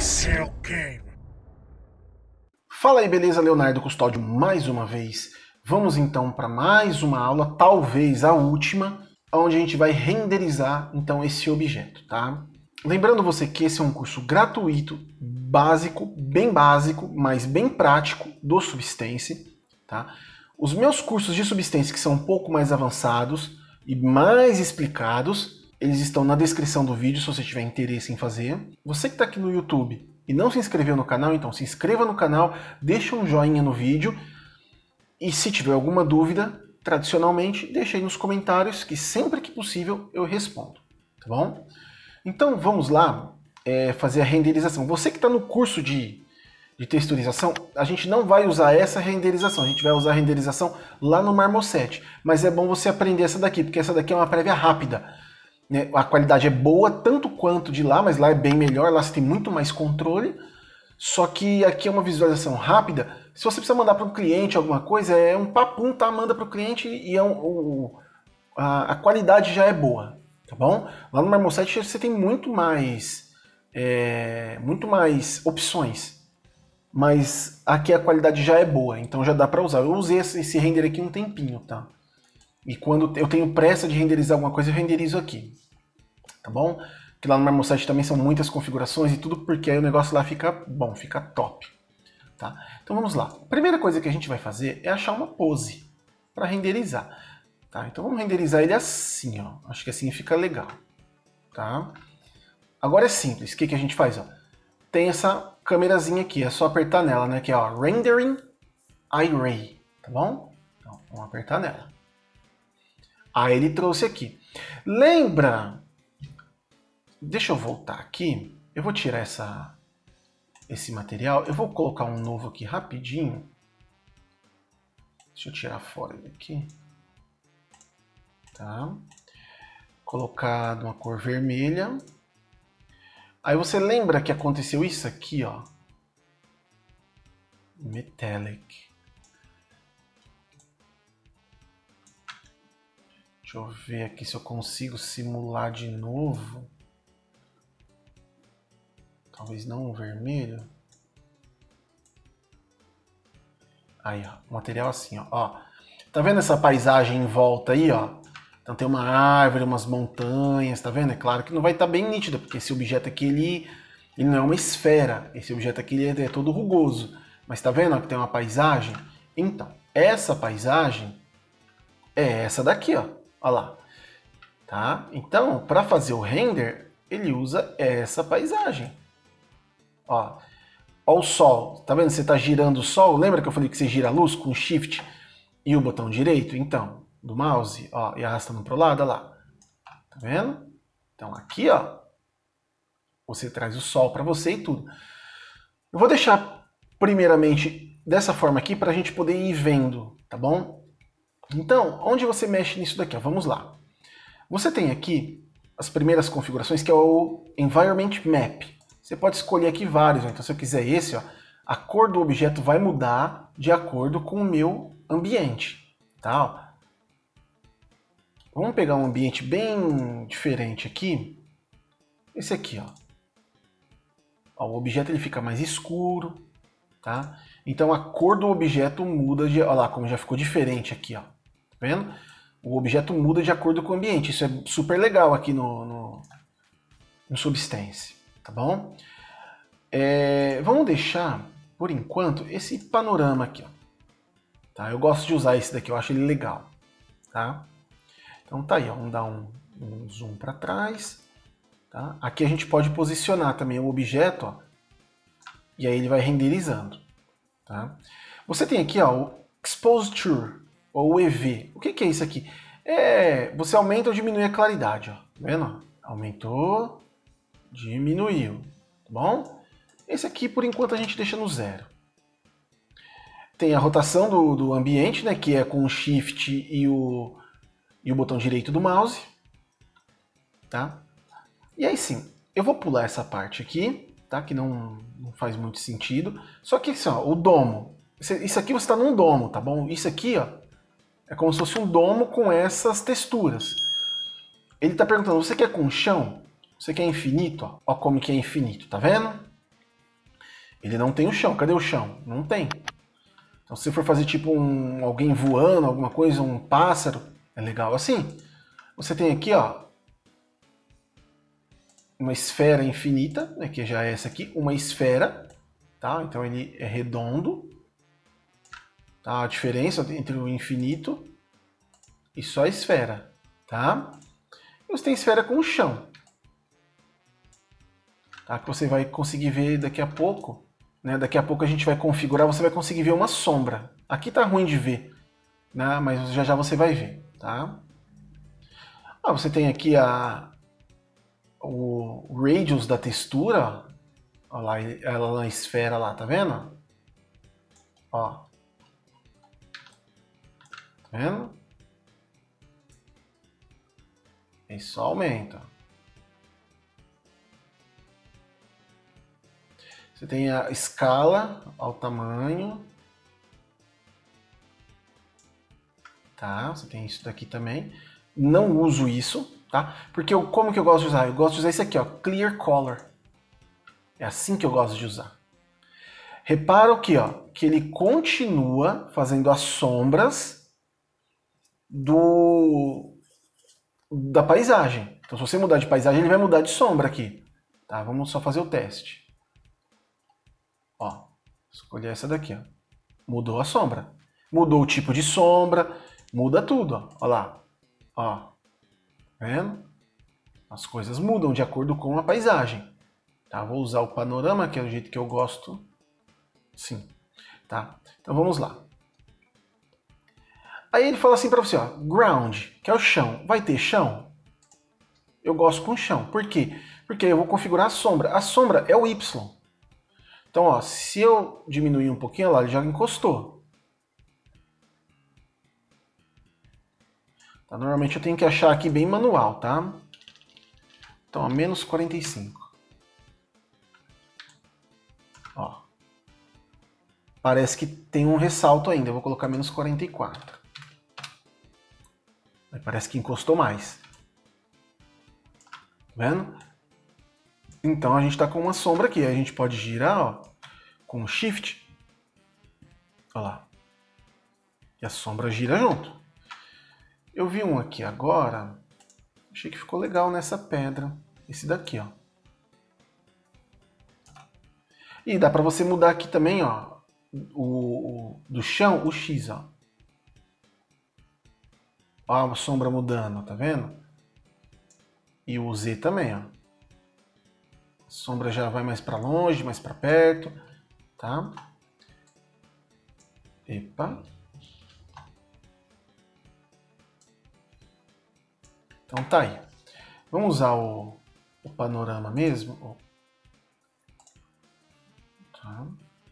Seu Game. Fala aí, beleza? Leonardo Custódio mais uma vez. Vamos então para mais uma aula, talvez a última, onde a gente vai renderizar então esse objeto, tá? Lembrando você que esse é um curso gratuito, básico, mas bem prático do Substance, tá? Os meus cursos de Substance, que são um pouco mais avançados e mais explicados, eles estão na descrição do vídeo, se você tiver interesse em fazer. Você que está aqui no YouTube e não se inscreveu no canal, então se inscreva no canal, deixa um joinha no vídeo. E se tiver alguma dúvida, tradicionalmente, deixa aí nos comentários, que sempre que possível eu respondo, tá bom? Então vamos lá fazer a renderização. Você que está no curso de texturização, a gente não vai usar essa renderização, a gente vai usar a renderização lá no Marmoset. Mas é bom você aprender essa daqui, porque essa daqui é uma prévia rápida. A qualidade é boa, tanto quanto de lá, mas lá é bem melhor, lá você tem muito mais controle. Só que aqui é uma visualização rápida. Se você precisa mandar para um cliente alguma coisa, é um papum, tá? Manda para o cliente e a qualidade já é boa, tá bom? Lá no Marmoset você tem muito mais opções. Mas aqui a qualidade já é boa, então já dá para usar. Eu usei esse render aqui um tempinho, tá? E quando eu tenho pressa de renderizar alguma coisa, eu renderizo aqui, tá bom? Que lá no Marmoset também são muitas configurações e tudo, porque aí o negócio lá fica bom, fica top. Tá? Então vamos lá. A primeira coisa que a gente vai fazer é achar uma pose para renderizar. Tá? Então vamos renderizar ele assim, ó. Acho que assim fica legal. Tá? Agora é simples. O que a gente faz? Ó? Tem essa câmerazinha aqui, é só apertar nela, né? Que é ó, Rendering Array. Tá bom? Então vamos apertar nela. Aí ele trouxe aqui. Lembra? Deixa eu voltar aqui. Eu vou tirar esse material. Eu vou colocar um novo aqui rapidinho. Deixa eu tirar fora daqui. Tá? Colocar de uma cor vermelha. Aí você lembra que aconteceu isso aqui, ó. Metallic. Deixa eu ver aqui se eu consigo simular de novo. Talvez não o vermelho. Aí, ó, o material assim, ó. Tá vendo essa paisagem em volta aí, ó? Então tem uma árvore, umas montanhas, tá vendo? É claro que não vai estar bem nítido, porque esse objeto aqui, ele não é uma esfera. Esse objeto aqui, ele é todo rugoso. Mas tá vendo, ó, que tem uma paisagem? Então, essa paisagem é essa daqui, ó. Olha lá. Tá? Então, para fazer o render, ele usa essa paisagem. Ó o sol, tá vendo? Você tá girando o sol, lembra que eu falei que você gira a luz com o Shift e o botão direito? Então, do mouse, ó, e arrastando pro lado, olha lá. Tá vendo? Então aqui, ó, você traz o sol para você e tudo. Eu vou deixar primeiramente dessa forma aqui para a gente poder ir vendo, tá bom? Então, onde você mexe nisso daqui? Ó, vamos lá. Você tem aqui as primeiras configurações, que é o Environment Map. Você pode escolher aqui vários, então se eu quiser esse, ó, a cor do objeto vai mudar de acordo com o meu ambiente. Tá? Vamos pegar um ambiente bem diferente aqui. Esse aqui, ó. O objeto ele fica mais escuro. Tá? Então a cor do objeto muda, olha lá como já ficou diferente aqui. Ó. Tá vendo? O objeto muda de acordo com o ambiente. Isso é super legal aqui no Substance. Tá bom? Vamos deixar, por enquanto, esse panorama aqui. Ó. Tá? Eu gosto de usar esse daqui, eu acho ele legal. Tá? Então tá aí, ó. Vamos dar um zoom para trás. Tá? Aqui a gente pode posicionar também o objeto, ó, e aí ele vai renderizando. Tá? Você tem aqui ó, o Exposure, ou o EV. O que é isso aqui? Você aumenta ou diminui a claridade. Ó. Tá vendo? Aumentou, diminuiu, tá bom? Esse aqui, por enquanto, a gente deixa no 0. Tem a rotação do ambiente, né, que é com o Shift e o botão direito do mouse. Tá? E aí sim, eu vou pular essa parte aqui, tá, que não faz muito sentido. Só que assim, ó, o domo. Isso aqui você está num domo, tá bom? Isso aqui ó, é como se fosse um domo com essas texturas. Ele está perguntando, você quer com chão? Você quer infinito? Ó como que é infinito, tá vendo? Ele não tem o chão. Cadê o chão? Não tem. Então, se você for fazer tipo alguém voando, alguma coisa, um pássaro, é legal assim. Você tem aqui, ó, uma esfera infinita, né, que já é essa aqui, uma esfera, tá? Então ele é redondo. Tá? A diferença entre o infinito e só a esfera, tá? E você tem esfera com o chão, tá? Que você vai conseguir ver daqui a pouco. Né? Daqui a pouco a gente vai configurar, você vai conseguir ver uma sombra. Aqui tá ruim de ver, né? Mas já já você vai ver, tá? Ah, você tem aqui o radius da textura, ó lá, ela na esfera lá, tá vendo? Ó, tá vendo? Isso aumenta. Você tem a escala ao tamanho. Tá? Você tem isso daqui também. Não uso isso, tá? Porque como que eu gosto de usar? Eu gosto de usar isso aqui, ó, Clear Color. É assim que eu gosto de usar. Repara aqui, ó, que ele continua fazendo as sombras da paisagem. Então, se você mudar de paisagem, ele vai mudar de sombra aqui. Tá? Vamos só fazer o teste. Ó, escolher essa daqui, ó. Mudou a sombra. Mudou o tipo de sombra, muda tudo, ó. Ó lá. Ó. Tá vendo? As coisas mudam de acordo com a paisagem. Tá? Vou usar o panorama, que é o jeito que eu gosto. Sim. Tá? Então vamos lá. Aí ele fala assim para você, ó, ground, que é o chão. Vai ter chão? Eu gosto com chão. Por quê? Porque eu vou configurar a sombra. A sombra é o Y. Então, ó, se eu diminuir um pouquinho, lá, ele já encostou. Tá? Normalmente eu tenho que achar aqui bem manual, tá? Então, a menos 45. Ó. Parece que tem um ressalto ainda. Eu vou colocar menos 44. Aí parece que encostou mais. Tá vendo? Então a gente está com uma sombra aqui. A gente pode girar, ó, com Shift. Olha lá. E a sombra gira junto. Eu vi um aqui agora. Achei que ficou legal nessa pedra. Esse daqui, ó. E dá para você mudar aqui também, ó, do chão, o X, ó. Ó, a sombra mudando, tá vendo? E o Z também, ó. A sombra já vai mais para longe, mais para perto, tá? Epa. Então tá aí. Vamos usar o panorama mesmo. Tá.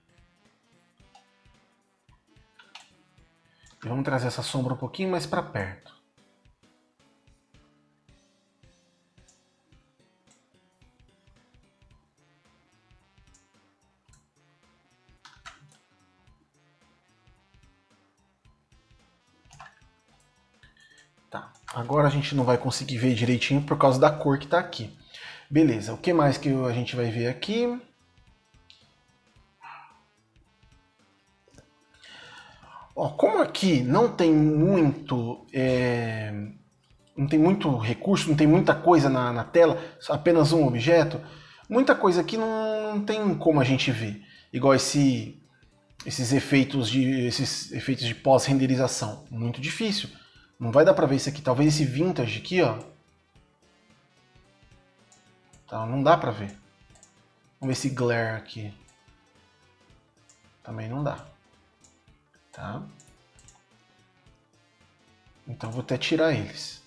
E vamos trazer essa sombra um pouquinho mais para perto. Tá. Agora a gente não vai conseguir ver direitinho por causa da cor que está aqui. Beleza. O que mais que a gente vai ver aqui? Ó, como aqui não tem muito recurso, não tem muita coisa na tela, apenas um objeto, muita coisa aqui não tem como a gente ver. Igual esses efeitos de pós-renderização. Muito difícil. Não vai dar pra ver isso aqui. Talvez esse vintage aqui, ó. Tá, não dá pra ver. Vamos ver esse glare aqui. Também não dá. Tá? Então vou até tirar eles.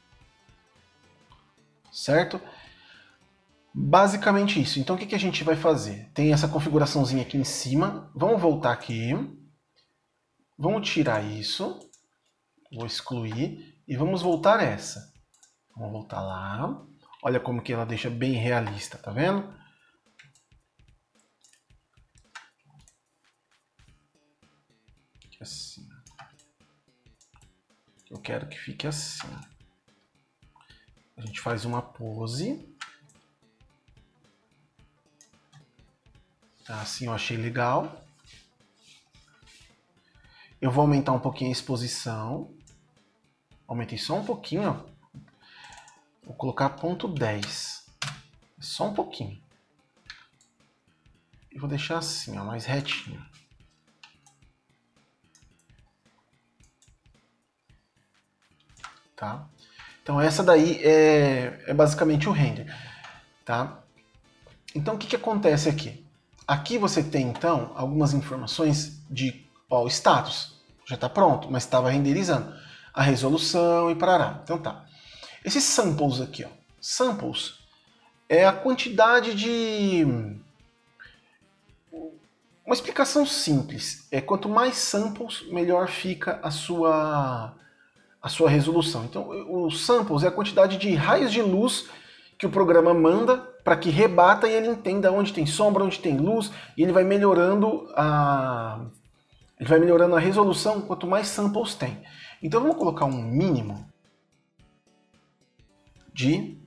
Certo? Basicamente isso. Então o que a gente vai fazer? Tem essa configuraçãozinha aqui em cima. Vamos voltar aqui. Vamos tirar isso. Vou excluir. E vamos voltar essa. Vamos voltar lá. Olha como que ela deixa bem realista, tá vendo? Assim. Eu quero que fique assim. A gente faz uma pose. Assim eu achei legal. Eu vou aumentar um pouquinho a exposição. Aumentei só um pouquinho, ó. Vou colocar ponto 10. Só um pouquinho. E vou deixar assim, ó, mais retinho. Tá? Então essa daí é basicamente o render. Tá? Então o que acontece aqui? Aqui você tem então algumas informações de o status. Já está pronto, mas estava renderizando. A resolução e parará. Então tá. Esses samples aqui, ó. Samples é a quantidade de... Uma explicação simples. Quanto mais samples, melhor fica a sua resolução. Então, os samples é a quantidade de raios de luz que o programa manda para que rebata e ele entenda onde tem sombra, onde tem luz, e ele vai melhorando a resolução quanto mais samples tem. Então vamos colocar um mínimo de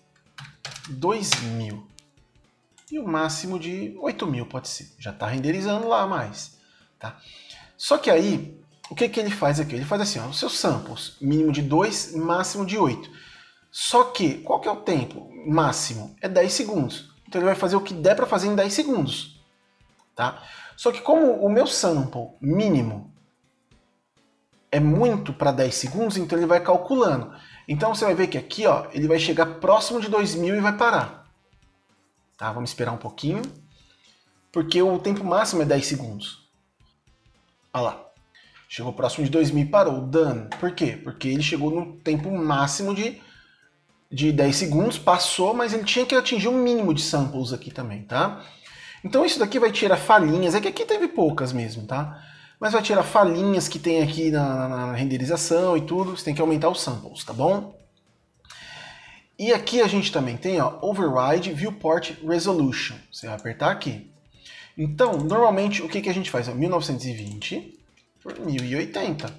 2000 e o máximo de 8000 pode ser. Já está renderizando lá mais. Tá? Só que aí, o que ele faz aqui? Ele faz assim, ó, os seus samples, mínimo de 2, máximo de 8. Só que, qual que é o tempo máximo? É 10 segundos. Então ele vai fazer o que der para fazer em 10 segundos. Tá? Só que como o meu sample mínimo é muito para 10 segundos, então ele vai calculando. Então você vai ver que aqui, ó, ele vai chegar próximo de 2000 e vai parar. Tá? Vamos esperar um pouquinho, porque o tempo máximo é 10 segundos. Olha lá. Chegou próximo de 2000 e parou. Done. Por quê? Porque ele chegou no tempo máximo de 10 segundos, passou, mas ele tinha que atingir um mínimo de samples aqui também, tá? Então isso daqui vai tirar falhinhas, é que aqui teve poucas mesmo, tá? Mas vai tirar falhinhas que tem aqui na renderização e tudo, você tem que aumentar os samples, tá bom? E aqui a gente também tem, ó, Override Viewport Resolution. Você vai apertar aqui. Então, normalmente, o que a gente faz? 1920 por 1080.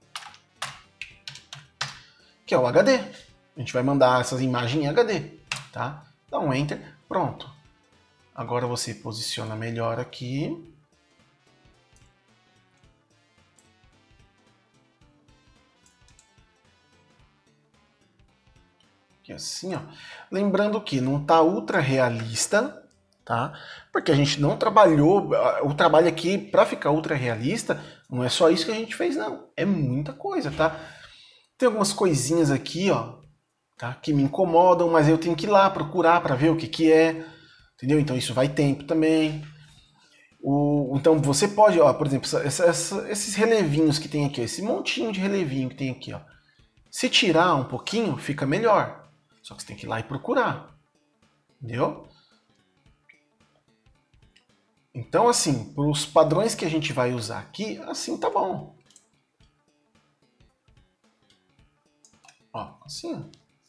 Que é o HD. A gente vai mandar essas imagens em HD, tá? Dá um Enter, pronto. Agora você posiciona melhor aqui. Aqui assim, ó. Lembrando que não está ultra realista, tá? Porque a gente não trabalhou, o trabalho aqui para ficar ultra realista, não é só isso que a gente fez, não. É muita coisa, tá? Tem algumas coisinhas aqui, ó, tá? Que me incomodam, mas eu tenho que ir lá procurar para ver o que é, entendeu? Então isso vai tempo também. Então você pode, ó, por exemplo, esses relevinhos que tem aqui, ó, esse montinho de relevinho que tem aqui, ó. Se tirar um pouquinho, fica melhor. Só que você tem que ir lá e procurar. Entendeu? Então, assim, para os padrões que a gente vai usar aqui, assim tá bom. Ó, assim.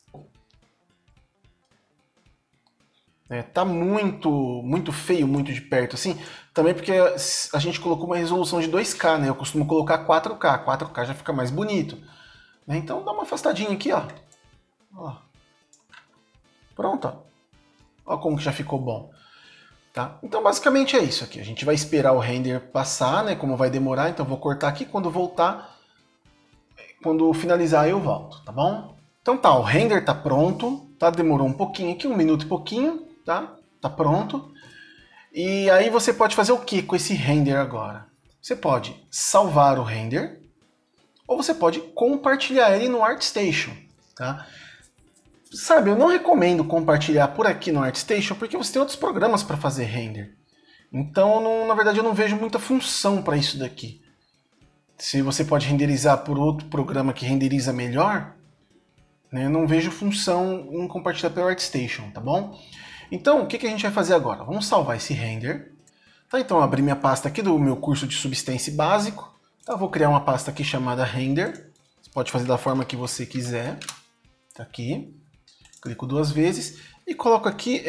Tá muito feio, muito de perto, assim. Também porque a gente colocou uma resolução de 2K, né? Eu costumo colocar 4K. 4K já fica mais bonito. Então dá uma afastadinha aqui, ó. Ó. Pronto, ó. Ó como que já ficou bom. Tá? Então basicamente é isso aqui. A gente vai esperar o render passar, né? Como vai demorar, então vou cortar aqui. Quando voltar, quando finalizar eu volto, tá bom? Então tá, o render tá pronto, tá? Demorou um pouquinho aqui, 1 minuto e pouquinho, tá? Tá pronto. E aí você pode fazer o que com esse render agora? Você pode salvar o render, ou você pode compartilhar ele no ArtStation, tá? Sabe, eu não recomendo compartilhar por aqui no ArtStation porque você tem outros programas para fazer render. Então, na verdade, eu não vejo muita função para isso daqui. Se você pode renderizar por outro programa que renderiza melhor, né, eu não vejo função em compartilhar pelo ArtStation, tá bom? Então, o que a gente vai fazer agora? Vamos salvar esse render. Tá, então, eu abri minha pasta aqui do meu curso de Substance básico. Tá, vou criar uma pasta aqui chamada render. Você pode fazer da forma que você quiser. Tá aqui. Clico 2 vezes e coloco aqui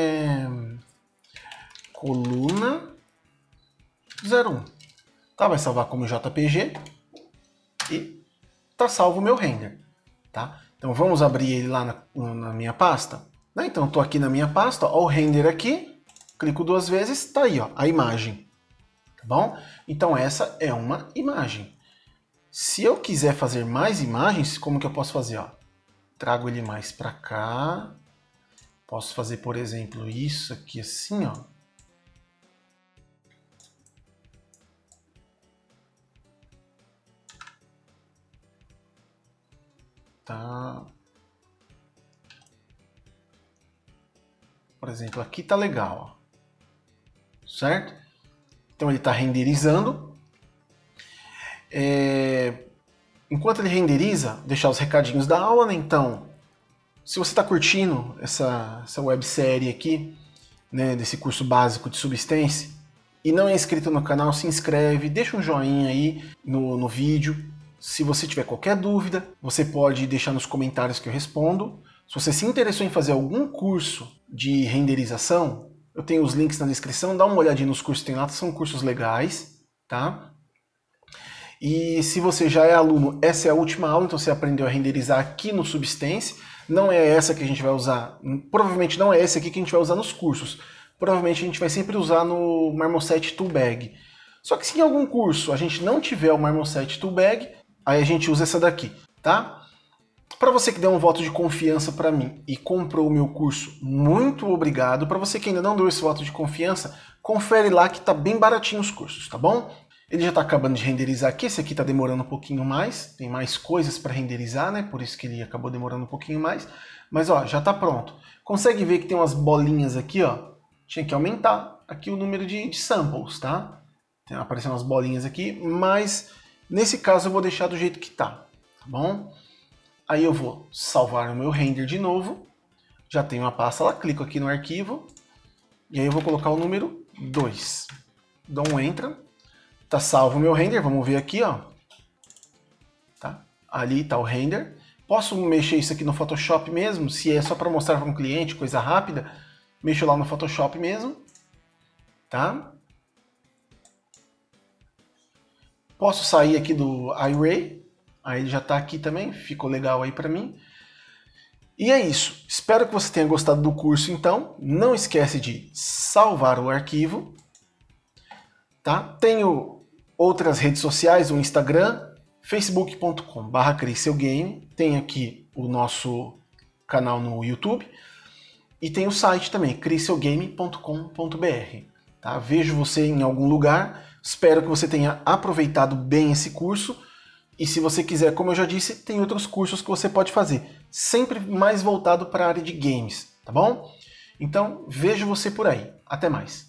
coluna 01. Tá, vai salvar como JPG e tá salvo o meu render. Tá? Então vamos abrir ele lá na minha pasta. Né? Então estou aqui na minha pasta, ó, o render aqui. clico 2 vezes, tá aí, ó, a imagem. Tá bom? Então essa é uma imagem. Se eu quiser fazer mais imagens, como que eu posso fazer? Ó? Trago ele mais para cá. Posso fazer, por exemplo, isso aqui assim, ó. Tá. Por exemplo, aqui tá legal, ó. Certo? Então ele está renderizando. Enquanto ele renderiza, deixar os recadinhos da aula, né? Então, se você está curtindo essa websérie aqui, né, desse curso básico de Substance, e não é inscrito no canal, se inscreve, deixa um joinha aí no vídeo. Se você tiver qualquer dúvida, você pode deixar nos comentários que eu respondo. Se você se interessou em fazer algum curso de renderização, eu tenho os links na descrição, dá uma olhadinha nos cursos que tem lá, são cursos legais, tá? E se você já é aluno, essa é a última aula, então você aprendeu a renderizar aqui no Substance. Não é essa que a gente vai usar, provavelmente não é esse aqui que a gente vai usar nos cursos. Provavelmente a gente vai sempre usar no Marmoset Toolbag. Só que se em algum curso a gente não tiver o Marmoset Toolbag, aí a gente usa essa daqui, tá? Para você que deu um voto de confiança para mim e comprou o meu curso, muito obrigado. Para você que ainda não deu esse voto de confiança, confere lá que tá bem baratinho os cursos, tá bom? Ele já está acabando de renderizar aqui, esse aqui está demorando um pouquinho mais, tem mais coisas para renderizar, né? Por isso que ele acabou demorando um pouquinho mais. Mas ó, já está pronto. Consegue ver que tem umas bolinhas aqui, ó? Tinha que aumentar aqui o número de samples, tá? Tem aparecendo umas bolinhas aqui, mas nesse caso eu vou deixar do jeito que tá bom? Aí eu vou salvar o meu render de novo. Já tenho a pasta lá, clico aqui no arquivo. E aí eu vou colocar o número 2. Dou um Enter. Tá salvo o meu render, vamos ver aqui, ó. Tá? Ali tá o render. Posso mexer isso aqui no Photoshop mesmo, se é só para mostrar para um cliente, coisa rápida, mexo lá no Photoshop mesmo, tá? Posso sair aqui do iRay, aí ele já tá aqui também, ficou legal aí para mim. E é isso, espero que você tenha gostado do curso então, não esquece de salvar o arquivo, tá? Tenho outras redes sociais, o Instagram, facebook.com/CriseuGame, tem aqui o nosso canal no YouTube e tem o site também, criseugame.com.br. Tá? Vejo você em algum lugar, espero que você tenha aproveitado bem esse curso e se você quiser, como eu já disse, tem outros cursos que você pode fazer, sempre mais voltado para a área de games, tá bom? Então, vejo você por aí. Até mais.